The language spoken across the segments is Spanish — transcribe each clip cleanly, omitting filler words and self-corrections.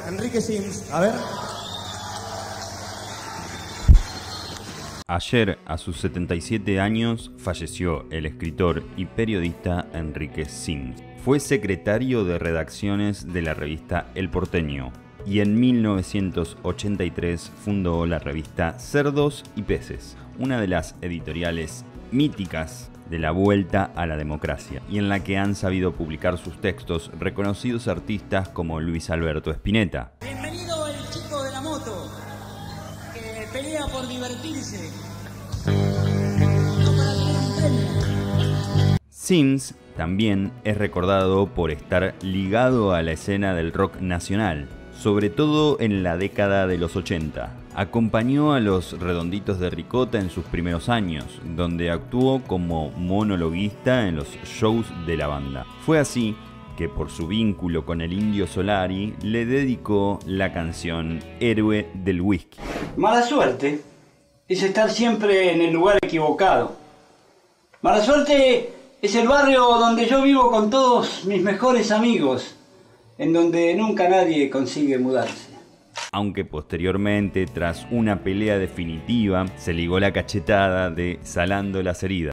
Enrique Sims, a ver. Ayer, a sus 77 años, falleció el escritor y periodista Enrique Sims. Fue secretario de redacciones de la revista El Porteño y en 1983 fundó la revista Cerdos y Peces, una de las editoriales míticas de la vuelta a la democracia, y en la que han sabido publicar sus textos reconocidos artistas como Luis Alberto Spinetta. Bienvenido el chico de la moto, que pelea por divertirse. Sims también es recordado por estar ligado a la escena del rock nacional, sobre todo en la década de los 80. Acompañó a los Redonditos de Ricota en sus primeros años, donde actuó como monologuista en los shows de la banda. Fue así que, por su vínculo con el Indio Solari, le dedicó la canción Héroe del Whisky. Mala suerte es estar siempre en el lugar equivocado. Mala suerte es el barrio donde yo vivo con todos mis mejores amigos, en donde nunca nadie consigue mudarse. Aunque posteriormente, tras una pelea definitiva, se ligó la cachetada de Salando las heridas.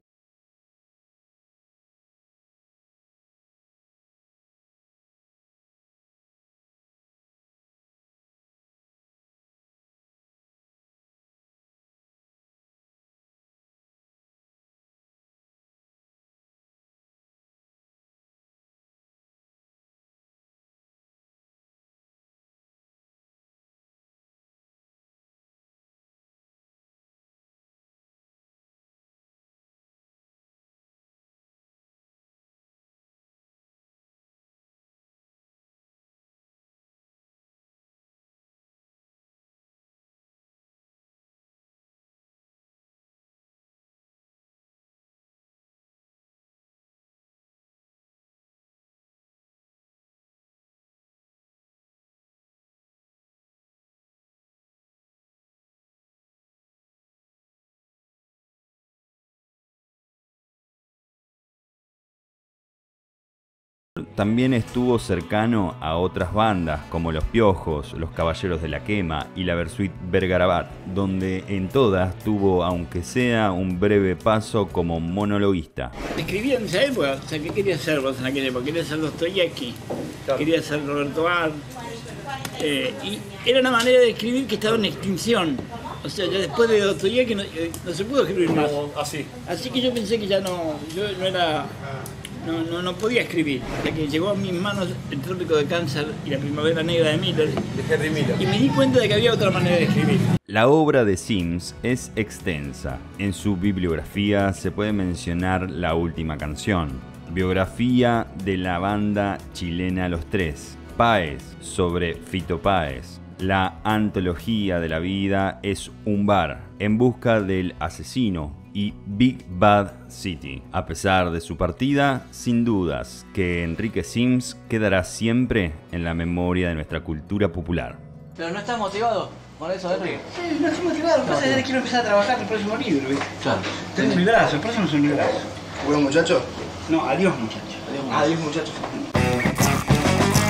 También estuvo cercano a otras bandas como Los Piojos, Los Caballeros de la Quema y la Versuit Vergarabat, donde en todas tuvo, aunque sea un breve paso como monologuista. Escribía en esa época, o sea, ¿qué quería ser vos en aquella época? Quería ser Dostoyevsky, quería ser Roberto Art, y era una manera de escribir que estaba en extinción. O sea, ya después de Dostoyevsky no se pudo escribir más. Así que yo pensé que ya no, yo no podía escribir, hasta que llegó a mis manos El Trópico de Cáncer y La Primavera Negra de Miller, y me di cuenta de que había otra manera de escribir. La obra de Sims es extensa. En su bibliografía se puede mencionar La Última Canción, biografía de la banda chilena Los Tres, Páez sobre Fito Páez, la antología de la vida es un bar, En busca del asesino y Big Bad City. A pesar de su partida, sin dudas que Enrique Sims quedará siempre en la memoria de nuestra cultura popular. ¿Pero no estás motivado con eso, Henry? Sí, no estoy motivado, lo que pasa es que quiero empezar a trabajar en el próximo libro, ¿viste? Claro. Tengo un librazo, el próximo es un librazo. ¿Bueno, muchacho? No, adiós muchachos. Adiós, muchachos.